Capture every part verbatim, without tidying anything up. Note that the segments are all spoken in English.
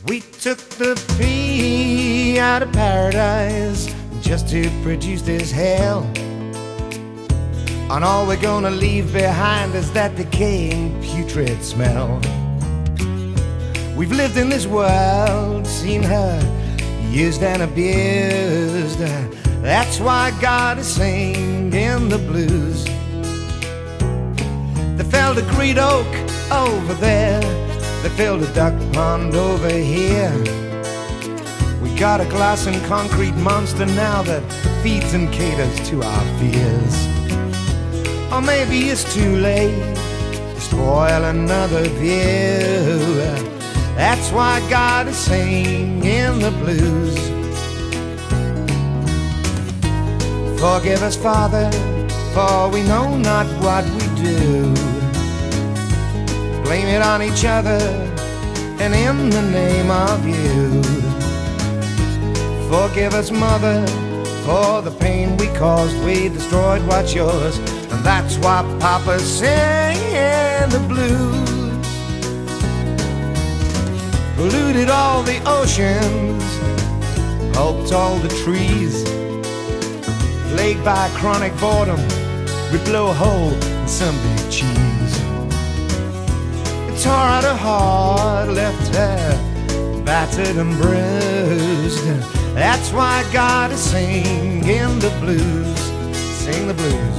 We took the pea out of paradise just to produce this hell. And all we're gonna leave behind is that decaying, putrid smell. We've lived in this world, seen her used and abused. That's why God is singing the blues. They felled a great oak over there, they filled a duck pond over here. We got a glass and concrete monster now that feeds and caters to our fears. Or maybe it's too late to spoil another view. That's why God is singing the blues. Forgive us, Father, for we know not what we do. Blame it on each other and in the name of you. Forgive us, Mother, for the pain we caused. We destroyed what's yours, and that's why Papa's singing the blues. Polluted all the oceans, pulped all the trees. Plagued by chronic boredom, we blow a hole in some big cheese. It tore out her heart, left her battered and bruised. That's why God is singing the blues. Sing the blues.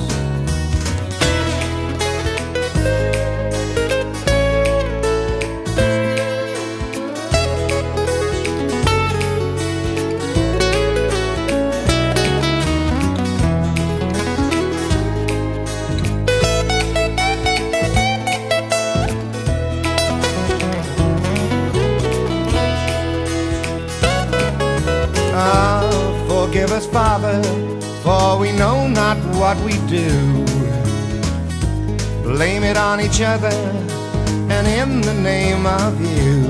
Forgive us, Father, for we know not what we do. Blame it on each other and in the name of you.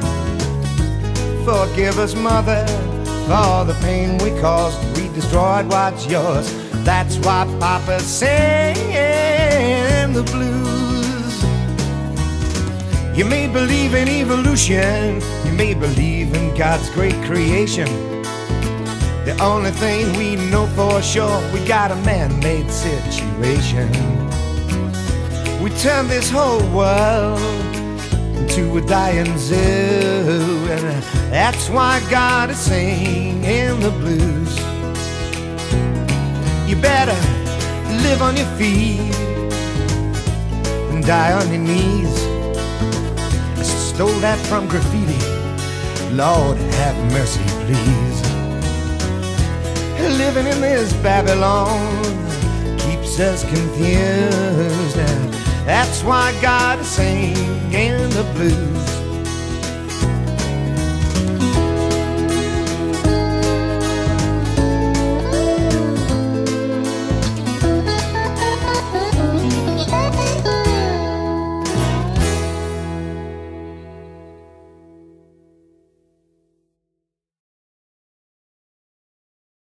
Forgive us, Mother, for the pain we caused. We destroyed what's yours. That's why Papa's singing the blues. You may believe in evolution, you may believe in God's great creation. The only thing we know for sure, we got a man-made situation. We turned this whole world into a dying zoo, and that's why God is singing the blues. You better live on your feet and die on your knees. I stole that from graffiti. Lord, have mercy, please. Living in this Babylon keeps us confused. That's why God is singing the blues.